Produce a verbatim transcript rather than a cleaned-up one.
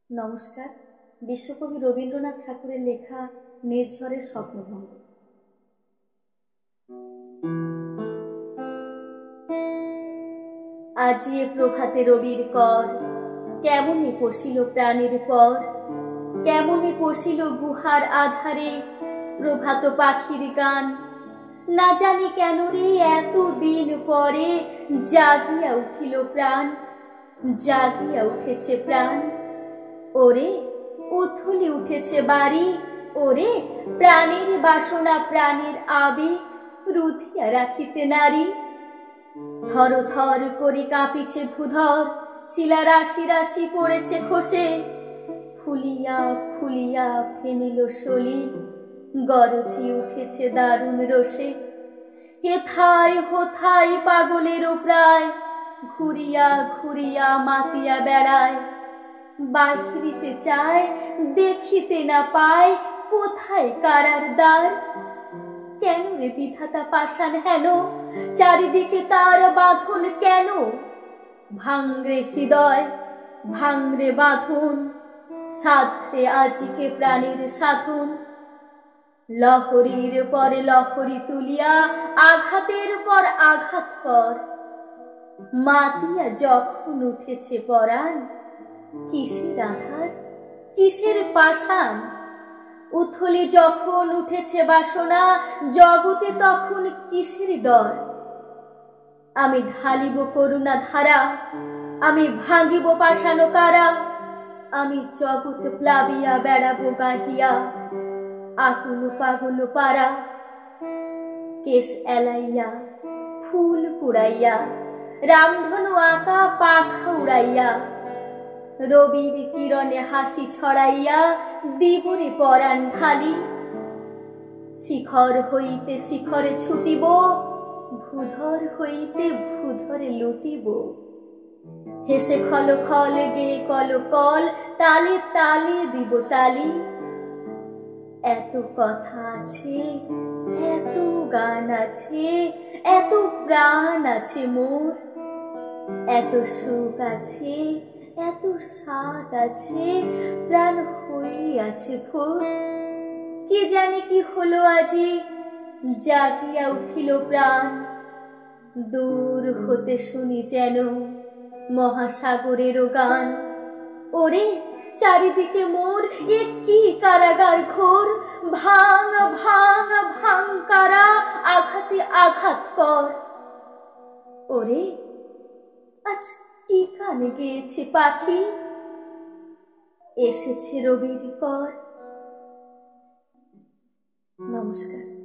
নমস্কার। বিশ্বকবি রবীন্দ্রনাথ ঠাকুরের লেখা নির্ঝরের স্বপ্ন ভঙ্গ। আজিয়ে প্রভাতে রবির কর, কেমনে পশিল প্রাণের পর, কেমনে পশিল গুহার আধারে প্রভাত পাখির গান। না জানি কেন রে এত দিন পরে জাগিয়া উঠিল প্রাণ, জাগিয়া উঠেছে প্রাণ। ওরে উথলি উঠেছে বাড়ি, ওরে প্রাণের বাসনা প্রাণের আবেগ রুধিয়া রাখিতে নারী। থর থর করি কাঁপিছে ভূধর, শিলা রাশি রাশি পড়েছে খসে, ফুলিয়া ফুলিয়া ফেনিল সলি, গরজি উঠেছে দারুণ রোষে। হেথায় হোথায় পাগলেরও প্রায়, ঘুরিয়া ঘুরিয়া মাতিয়া বেড়ায়। বাহিরিতে চায় দেখিতে না পায়, কোথায় কারার দ্বার। কেন রে বিধাতা পাষাণ হেন, চারিদিকে তার বাঁধন কেন? ভাঙরে হৃদয় ভাঙরে বাঁধন, সাধে আজিকে প্রাণীর সাধন। লহরীর পর লহরী তুলিয়া আঘাতের পর আঘাত পর, মাতিয়া যখন উঠেছে পরাণ। কিসের আধার কিসের পাষাণ, উথলি যখন উঠেছে বাসনা, জগতে তখন কিসের ডর। আমি ঢালিব করুণা ধারা, আমি ভাঙিব পাষাণ কারা। আমি জগৎ প্লাবিয়া বেড়াবো গাহিয়া, আকুল পাগল পারা। কেশ এলাইয়া ফুল কুড়াইয়া, রামধনু আঁকা পাখা উড়াইয়া, রবির কিরণে হাসি ছড়াইয়া দিবরে পরাণ ঢালি। শিখর হইতে শিখরে ছুটিব, ভূধর হইতে ভূধরে লুটিব। হেসে খল খল গে কল কল, তালে তালে দিব তালি। এত কথা আছে, এত গান আছে, এত প্রাণ আছে মোর। এত সুখ আছে, এত স্বাদ আছে, প্রাণ হইয়াছে ভোর। কি জানি কি হলো আজি, জাগিয়া উঠিল প্রাণ। দূর হতে শুনি যেন মহাসাগরেরও গান। ওরে চারিদিকে মোর এ কি কারাগার ঘোর। ভাঙ ভাঙ ভাঙ কারা, আঘাতে আঘাত কর। ওরে আজ কি কানে গেয়েছে পাখি, এসেছে রবির কর। নমস্কার।